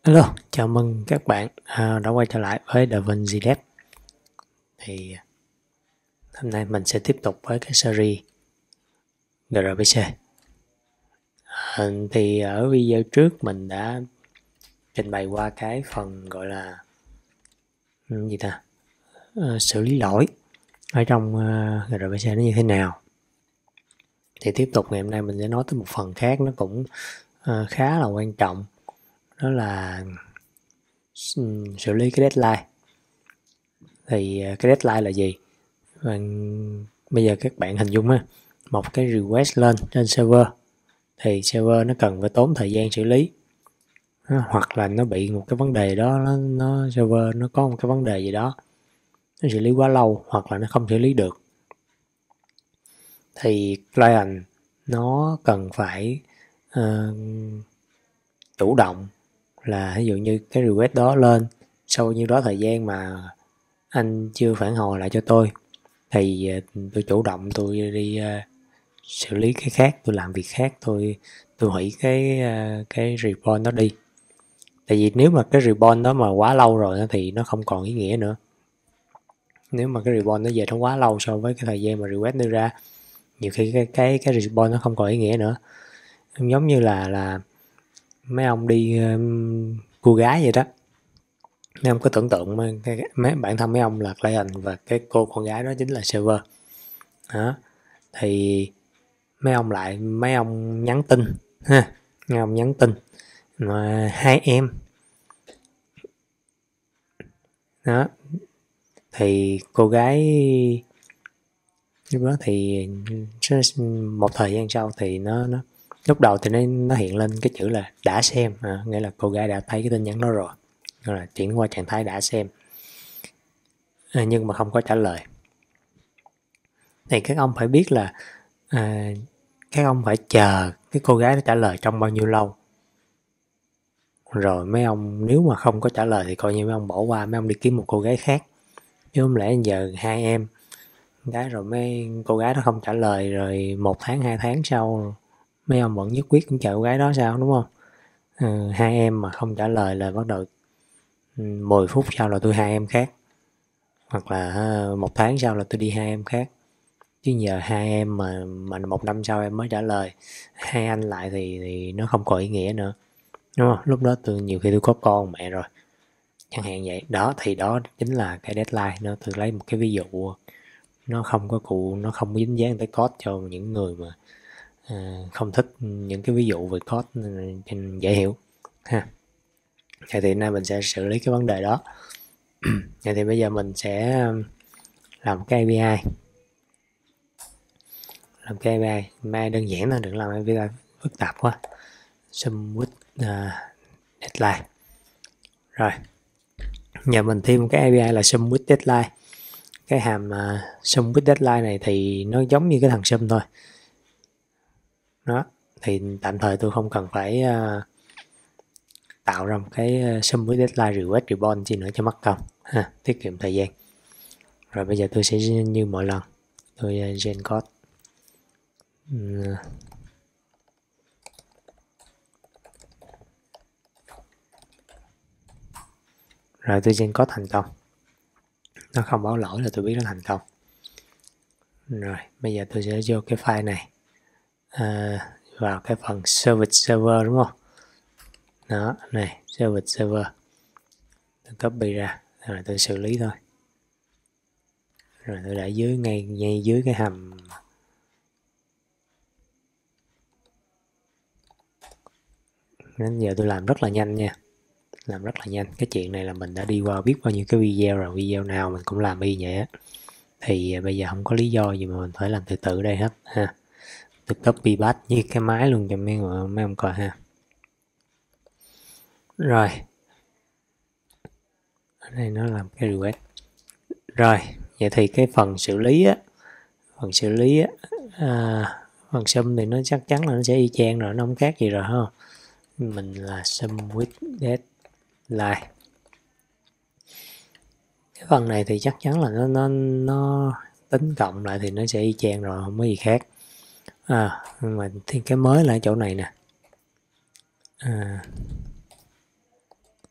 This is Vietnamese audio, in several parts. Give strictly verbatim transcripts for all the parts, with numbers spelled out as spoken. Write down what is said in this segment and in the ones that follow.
Hello, chào mừng các bạn à, đã quay trở lại với DaVinci Dev. Thì hôm nay mình sẽ tiếp tục với cái series giê rờ pê xê. À, thì ở video trước mình đã trình bày qua cái phần gọi là ừ, gì ta à, xử lý lỗi ở trong uh, giê rờ pê xê nó như thế nào. Thì tiếp tục ngày hôm nay mình sẽ nói tới một phần khác, nó cũng uh, khá là quan trọng, đó là um, xử lý cái deadline. Thì uh, cái deadline là gì? Và bây giờ các bạn hình dung á, một cái request lên trên server thì server nó cần phải tốn thời gian xử lý, hoặc là nó bị một cái vấn đề đó, nó, nó server nó có một cái vấn đề gì đó, nó xử lý quá lâu hoặc là nó không xử lý được, thì client nó cần phải uh, chủ động là ví dụ như cái request đó lên sau nhiêu đó thời gian mà anh chưa phản hồi lại cho tôi, thì tôi chủ động tôi đi uh, xử lý cái khác, tôi làm việc khác, tôi tôi hủy cái uh, cái report đó đi. Tại vì nếu mà cái report đó mà quá lâu rồi thì nó không còn ý nghĩa nữa. Nếu mà cái report nó về nó quá lâu so với cái thời gian mà request đưa ra, nhiều khi cái cái cái report nó không còn ý nghĩa nữa. Giống như là là mấy ông đi um, cô gái vậy đó. Mấy ông có tưởng tượng mà cái, mấy bản thân mấy ông là client và cái cô con gái đó chính là server. Đó. Thì mấy ông lại mấy ông nhắn tin ha, mấy ông nhắn tin mà hai em đó, thì cô gái lúc đó thì một thời gian sau thì nó nó lúc đầu thì nó, nó hiện lên cái chữ là đã xem, à, nghĩa là cô gái đã thấy cái tin nhắn đó rồi, rồi là chuyển qua trạng thái đã xem, à, nhưng mà không có trả lời. Thì các ông phải biết là à, các ông phải chờ cái cô gái nó trả lời trong bao nhiêu lâu, rồi mấy ông nếu mà không có trả lời thì coi như mấy ông bỏ qua, mấy ông đi kiếm một cô gái khác. Chứ không lẽ giờ hai em gái rồi mấy cô gái đó không trả lời, rồi một tháng hai tháng sau mấy ông vẫn nhất quyết cũng chờ cô gái đó sao, đúng không? Ừ, hai em mà không trả lời là bắt đầu mười phút sau là tôi hai em khác, hoặc là một tháng sau là tôi đi hai em khác. Chứ giờ hai em mà mà một năm sau em mới trả lời hai anh lại thì thì nó không có ý nghĩa nữa, đúng không? Lúc đó tôi nhiều khi tôi có con mẹ rồi chẳng hạn vậy đó. Thì đó chính là cái deadline. Nó tôi lấy một cái ví dụ nó không có cụ nó không có dính dáng tới code cho những người mà à, không thích những cái ví dụ về code nên dễ hiểu ha. Vậy thì nay mình sẽ xử lý cái vấn đề đó. Vậy thì bây giờ mình sẽ làm cái a pê i, làm cái a pê i mai đơn giản thôi, đừng làm a pê i phức tạp quá. Sum with uh, deadline. Rồi giờ mình thêm một cái a pê i là sum with deadline. Cái hàm uh, sum with deadline này thì nó giống như cái thằng sum thôi đó. Thì tạm thời tôi không cần phải uh, tạo ra một cái sum với deadline request reborn chi nữa cho mất công ha, tiết kiệm thời gian. Rồi bây giờ tôi sẽ như mọi lần tôi uh, gen code uhm. Rồi tôi gen code thành công, nó không báo lỗi là tôi biết nó thành công. Rồi bây giờ tôi sẽ vô cái file này à, vào cái phần service server, đúng không? Đó này, service server, tôi copy ra rồi tôi xử lý thôi. Rồi tôi để dưới ngay ngay dưới cái hàm đến giờ tôi làm rất là nhanh nha, làm rất là nhanh. Cái chuyện này là mình đã đi qua biết bao nhiêu cái video rồi, video nào mình cũng làm y vậy á. Thì bây giờ không có lý do gì mà mình phải làm từ từ đây hết ha. Tôi copy paste như cái máy luôn cho mấy người mấy ông coi ha. Rồi ở đây nó làm cái request. Rồi vậy thì cái phần xử lý á, phần xử lý á, à, phần sum thì nó chắc chắn là nó sẽ y chang rồi, nó không khác gì rồi ha. Mình là sum with deadline. Cái phần này thì chắc chắn là nó nó nó tính cộng lại thì nó sẽ y chang rồi, không có gì khác. À nhưng mà thì cái mới là ở chỗ này nè, à,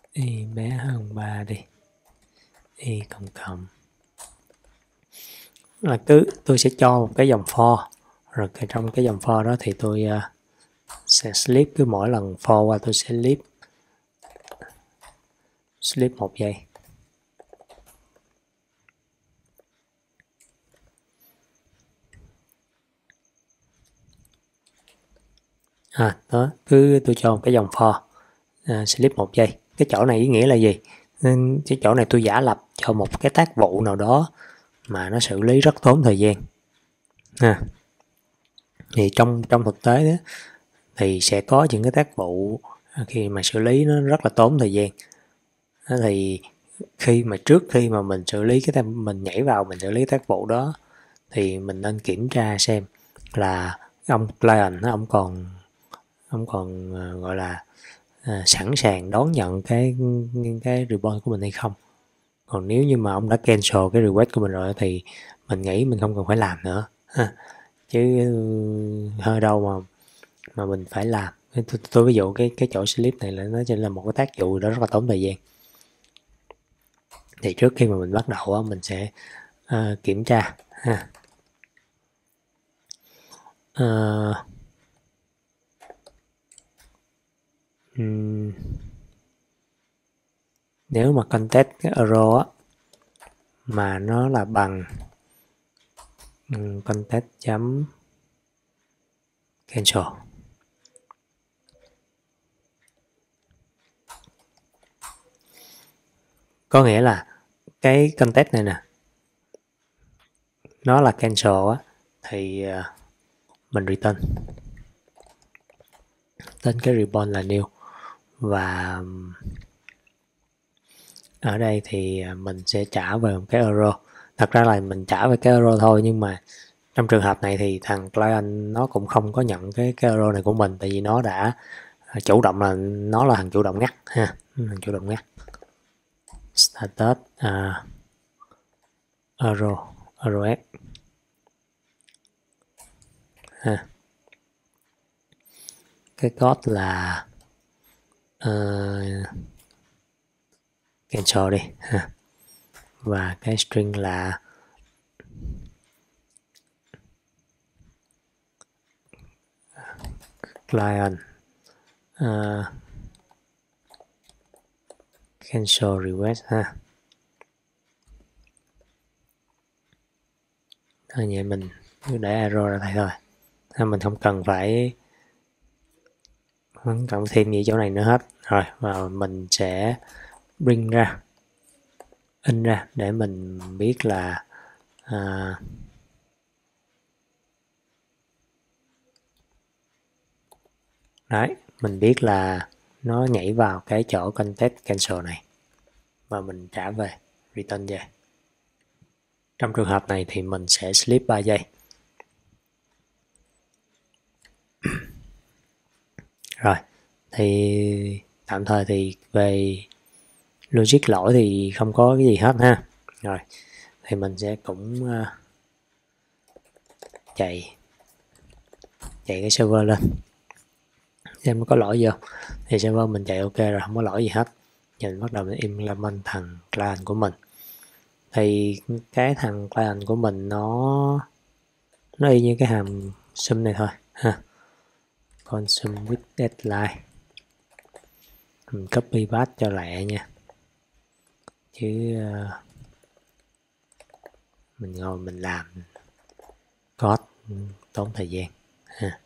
y bé hơn ba đi, y cộng cộng là cứ tôi sẽ cho một cái dòng for, rồi trong cái dòng for đó thì tôi uh, sẽ sleep, cứ mỗi lần for qua tôi sẽ sleep sleep một giây. À, đó, cứ tôi cho một cái dòng for uh, sleep một giây. Cái chỗ này ý nghĩa là gì? Nên cái chỗ này tôi giả lập cho một cái tác vụ nào đó mà nó xử lý rất tốn thời gian. À, thì trong trong thực tế đó, thì sẽ có những cái tác vụ khi mà xử lý nó rất là tốn thời gian. Đó thì khi mà trước khi mà mình xử lý cái mình nhảy vào mình xử lý tác vụ đó thì mình nên kiểm tra xem là ông client ông còn ông còn uh, gọi là uh, sẵn sàng đón nhận cái cái report của mình hay không. Còn nếu như mà ông đã cancel cái request của mình rồi thì mình nghĩ mình không cần phải làm nữa ha. Chứ hơi đâu mà mà mình phải làm. Tôi, tôi ví dụ cái cái chỗ sleep này là nó chỉ là một cái tác vụ đó rất là tốn thời gian. Thì trước khi mà mình bắt đầu á, mình sẽ uh, kiểm tra ha. Uh, um, nếu mà context cái error á, mà nó là bằng um, context chấm cancel, có nghĩa là cái context này nè nó là cancel á, thì uh, mình return tên cái report là new, và ở đây thì mình sẽ trả về một cái error. Thật ra là mình trả về cái error thôi, nhưng mà trong trường hợp này thì thằng client nó cũng không có nhận cái, cái error này của mình, tại vì nó đã chủ động là nó là thằng chủ động ngắt ha, thằng chủ động ngắt status uh, error error ha. Cái code là uh, cancel đi ha, và cái string là client uh, cancel request ha. Thôi vậy mình cứ để error ra đây thôi, mình không cần phải không cần thêm gì chỗ này nữa hết. Rồi và mình sẽ bring ra, in ra để mình biết là à, đấy, mình biết là nó nhảy vào cái chỗ context cancel này và mình trả về, return về. Trong trường hợp này thì mình sẽ sleep ba giây. Rồi thì tạm thời thì về logic lỗi thì không có cái gì hết ha. Rồi thì mình sẽ cũng uh, chạy chạy cái server lên xem nó có lỗi gì không. Thì server mình chạy ok rồi, không có lỗi gì hết. Giờ mình bắt đầu mình implement thằng client của mình. Thì cái thằng client của mình nó nó y như cái hàm sum này thôi ha. Consume with deadline, mình copy path cho lẹ nha, chứ uh, mình ngồi mình làm code tốn thời gian ha.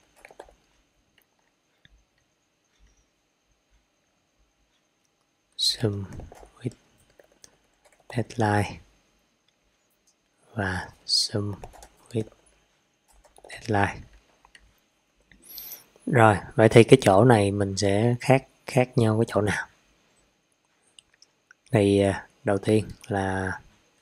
Sum with deadline và sum with deadline. Rồi vậy thì cái chỗ này mình sẽ khác khác nhau cái chỗ nào? Thì đầu tiên là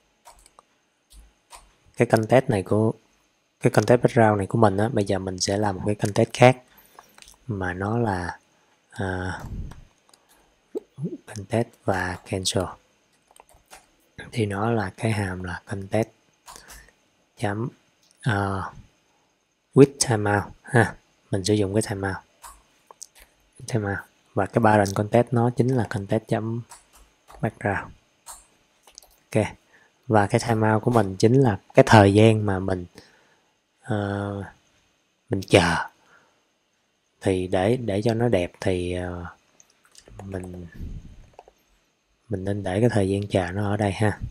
cái context này của cái context background này của mình á, bây giờ mình sẽ làm một cái context khác mà nó là uh, context và cancel. Thì nó là cái hàm là context chấm uh, with timeout ha. Mình sử dụng cái timeout timeout và cái parent context nó chính là context.background. Ok, và cái timeout của mình chính là cái thời gian mà mình uh, mình chờ. Thì để để cho nó đẹp thì uh, mình mình nên để cái thời gian chờ nó ở đây ha.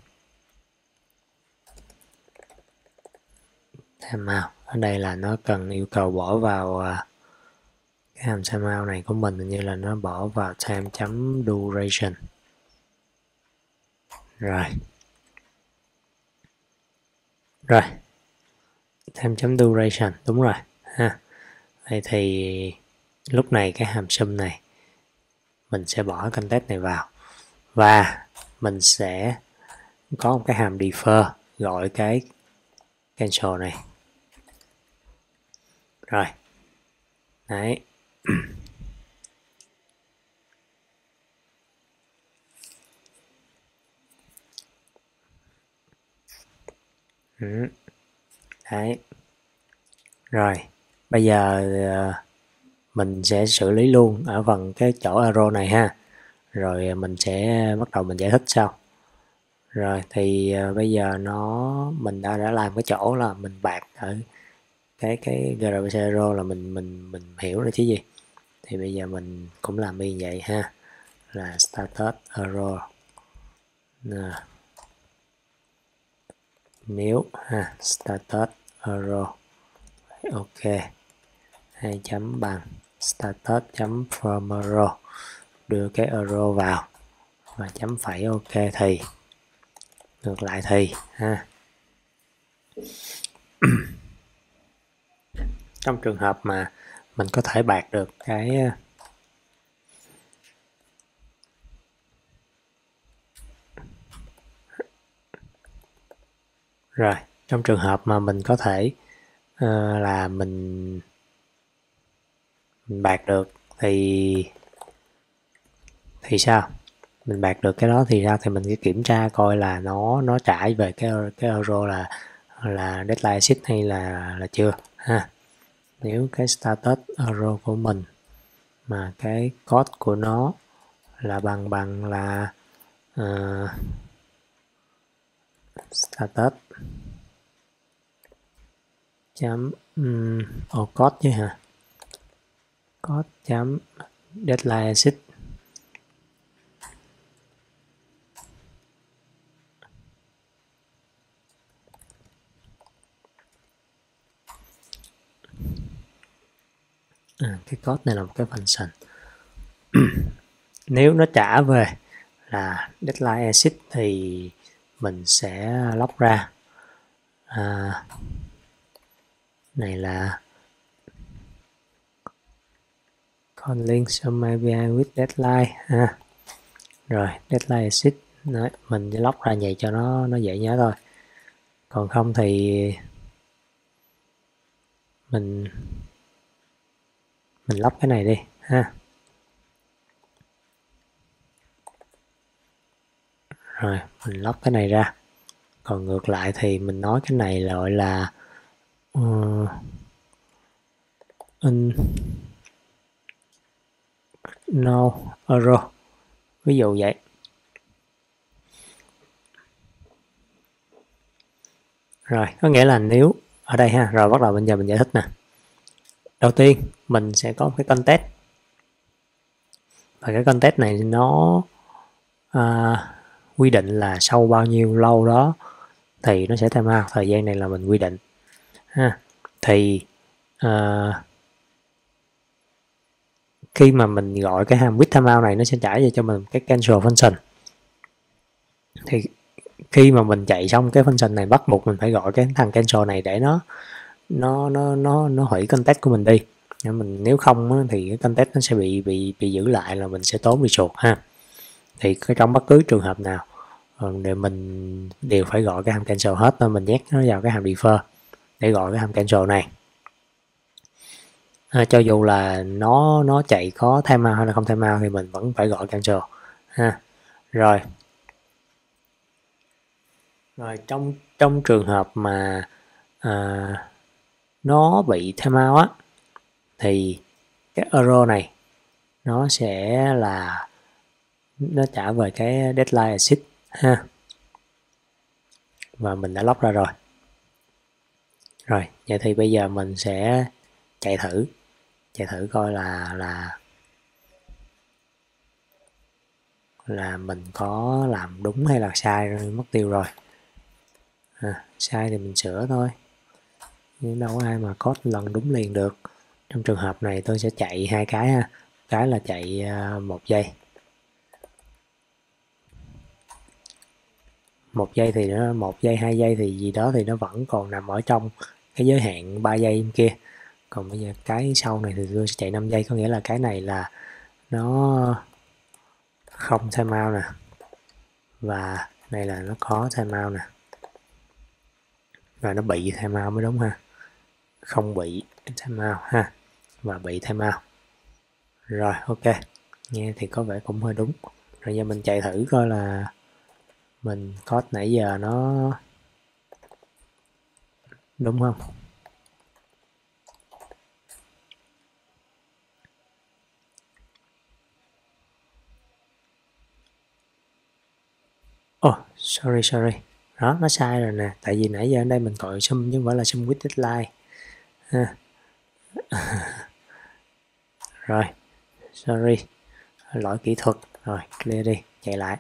Timeout ở đây là nó cần yêu cầu bỏ vào uh, cái hàm timeout này của mình, như là nó bỏ vào time.duration. Rồi. Rồi. Time.duration, đúng rồi ha. Vậy thì lúc này cái hàm sum này mình sẽ bỏ context này vào, và mình sẽ có một cái hàm defer gọi cái cancel này. Rồi. Đấy. Ừ. Đấy. Rồi, bây giờ mình sẽ xử lý luôn ở phần cái chỗ arrow này ha. Rồi mình sẽ bắt đầu mình giải thích sau. Rồi thì bây giờ nó mình đã đã làm cái chỗ là mình bạc ở cái cái grabc arrow là mình mình mình hiểu rồi chứ gì. Thì bây giờ mình cũng làm như vậy ha, là status arrow nè. Nếu ha, status arrow, ok, hai chấm bằng status chấm from arrow, đưa cái arrow vào và chấm phẩy ok. Thì ngược lại thì ha, trong trường hợp mà mình có thể bạc được cái rồi trong trường hợp mà mình có thể uh, là mình mình bạc được thì thì sao? Mình bạc được cái đó thì sao? Thì mình sẽ kiểm tra coi là nó nó trả về cái cái euro là là deadline exit hay là là chưa ha. Nếu cái status euro của mình mà cái code của nó là bằng bằng là uh, status chấm um, oh, code chứ hả? Code chấm deadline exit à, cái code này là một cái function. Nếu nó trả về là deadline exit thì mình sẽ log ra à, này là calling some a pê i with deadline ha. Rồi deadline exit đấy, mình log ra vậy cho nó nó dễ nhớ thôi. Còn không thì mình mình log cái này đi ha. Rồi mình log cái này ra. Còn ngược lại thì mình nói cái này là gọi là uh, in no error, ví dụ vậy. Rồi có nghĩa là nếu ở đây ha, rồi bắt đầu bây giờ mình giải thích nè. Đầu tiên mình sẽ có cái context, và cái context này nó à, quy định là sau bao nhiêu lâu đó thì nó sẽ timeout. Thời gian này là mình quy định ha. Thì à, khi mà mình gọi cái hàm with timeout này, nó sẽ trả về cho mình cái cancel function. Thì khi mà mình chạy xong cái function này, bắt buộc mình phải gọi cái thằng cancel này để nó nó nó nó nó hủy context của mình đi. Nếu mình nếu không á, thì cái context nó sẽ bị bị bị giữ lại, là mình sẽ tốn result ha. Thì cái trong bất cứ trường hợp nào để mình đều phải gọi cái hàm cancel hết, nên mình nhét nó vào cái hàm defer để gọi cái hàm cancel này. À, cho dù là nó nó chạy có timeout hay là không timeout thì mình vẫn phải gọi cancel ha. Rồi rồi trong trong trường hợp mà à, nó bị timeout á, thì cái error này nó sẽ là nó trả về cái deadline exit ha, và mình đã lock ra rồi. Rồi vậy thì bây giờ mình sẽ chạy thử chạy thử coi là là là mình có làm đúng hay là sai rồi, mất tiêu rồi. À, sai thì mình sửa thôi, nhưng đâu có ai mà code lần đúng liền được. Trong trường hợp này tôi sẽ chạy hai cái ha, cái là chạy một giây một giây thì nó một giây hai giây thì gì đó thì nó vẫn còn nằm ở trong cái giới hạn ba giây kia. Còn bây giờ cái sau này thì tôi sẽ chạy năm giây, có nghĩa là cái này là nó không timeout nè, và này là nó có timeout nè, và nó bị timeout mới đúng ha, không bị timeout ha, và bị timeout. Rồi ok, nghe thì có vẻ cũng hơi đúng. Rồi giờ mình chạy thử coi là mình code nãy giờ nó đúng không. Oh, sorry sorry. Đó, nó sai rồi nè, tại vì nãy giờ ở đây mình gọi sum chứ không phải là sum with deadline ha. Rồi, sorry, lỗi kỹ thuật. Rồi, clear đi, chạy lại.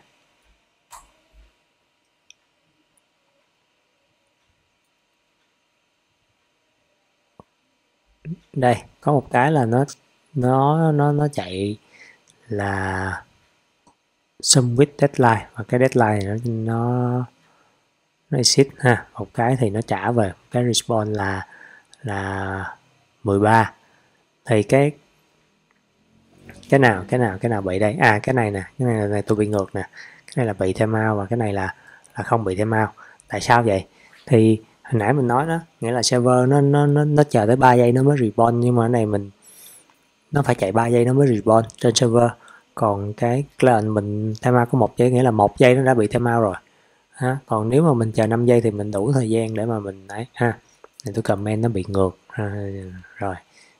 Đây, có một cái là nó nó nó nó chạy là sum with deadline, và cái deadline này nó nó nó exit ha. Một cái thì nó trả về cái response là là mười ba. Thì cái cái nào cái nào cái nào bị đây? À cái này nè, cái này này tôi bị ngược nè. Cái này là bị timeout và cái này là là không bị timeout. Tại sao vậy? Thì hồi nãy mình nói đó, nghĩa là server nó nó nó nó chờ tới ba giây nó mới respawn, nhưng mà cái này mình nó phải chạy ba giây nó mới respawn trên server. Còn cái client mình timeout có một giây, nghĩa là một giây nó đã bị timeout rồi. Ha, còn nếu mà mình chờ năm giây thì mình đủ thời gian để mà mình ấy ha. Thì tôi comment nó bị ngược ha. Rồi.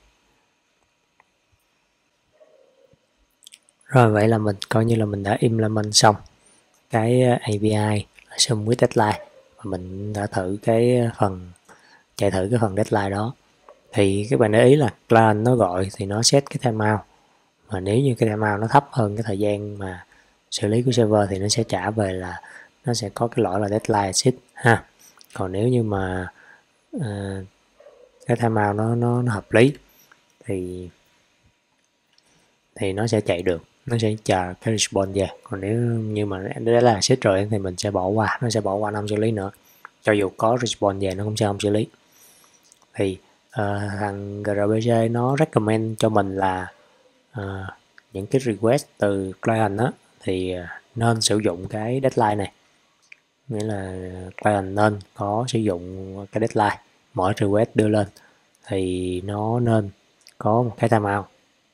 Rồi vậy là mình coi như là mình đã implement xong cái a pê i sum with deadline, và mình đã thử cái phần chạy thử cái phần deadline đó. Thì các bạn để ý là client nó gọi thì nó set cái timeout, và nếu như cái timeout nó thấp hơn cái thời gian mà xử lý của server thì nó sẽ trả về là nó sẽ có cái lỗi là deadline exit ha. Còn nếu như mà uh, cái timeout nó, nó nó hợp lý thì thì nó sẽ chạy được, nó sẽ chờ cái response về. Còn nếu như mà đấy là exit rồi thì mình sẽ bỏ qua, nó sẽ bỏ qua năm xử lý nữa, cho dù có response về nó cũng sẽ không xử lý. Thì uh, thằng giê rờ pê giê nó recommend cho mình là uh, những cái request từ client đó thì nên sử dụng cái deadline này, nghĩa là client nên có sử dụng cái deadline mỗi request đưa lên thì nó nên có một cái timeout.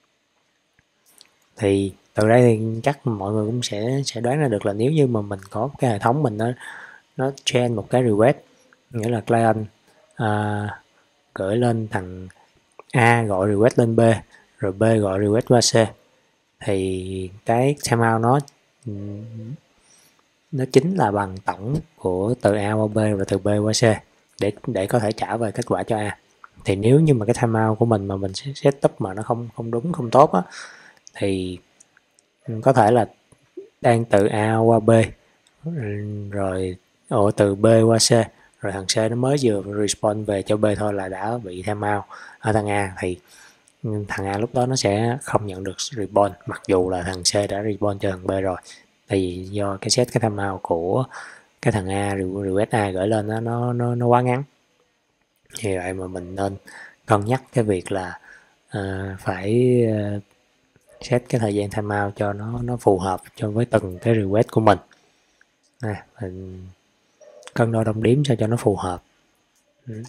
Thì từ đây thì chắc mọi người cũng sẽ sẽ đoán ra được là nếu như mà mình có cái hệ thống mình nó nó train một cái request, nghĩa là client uh, gửi lên thằng A gọi request lên B, rồi B gọi request qua C, thì cái timeout nó nó chính là bằng tổng của từ A qua B và từ B qua C để để có thể trả về kết quả cho A. Thì nếu như mà cái timeout của mình mà mình set up mà nó không không đúng, không tốt á, thì có thể là đang từ A qua B, rồi ồ, từ B qua C, rồi thằng C nó mới vừa respawn về cho B thôi là đã bị timeout ở thằng A, thì thằng A lúc đó nó sẽ không nhận được respawn mặc dù là thằng C đã respawn cho thằng B rồi. Tại vì do cái set cái timeout của cái thằng A, request A gửi lên đó, nó nó nó quá ngắn. Vì vậy mà mình nên cân nhắc cái việc là uh, phải uh, set cái thời gian timeout cho nó nó phù hợp cho với từng cái request của mình. À, mình cân đo đong đếm sao cho nó phù hợp. Ừ.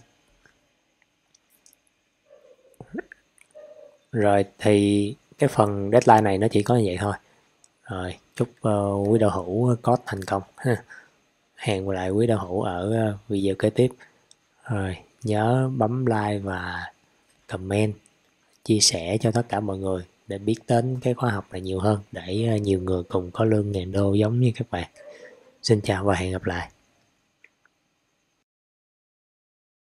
Rồi thì cái phần deadline này nó chỉ có như vậy thôi. Rồi chúc uh, quý đạo hữu code thành công ha. Hẹn gặp lại quý đạo hữu ở video kế tiếp. Rồi nhớ bấm like và comment, chia sẻ cho tất cả mọi người để biết đến cái khóa học này nhiều hơn, để nhiều người cùng có lương ngàn đô giống như các bạn. Xin chào và hẹn gặp lại.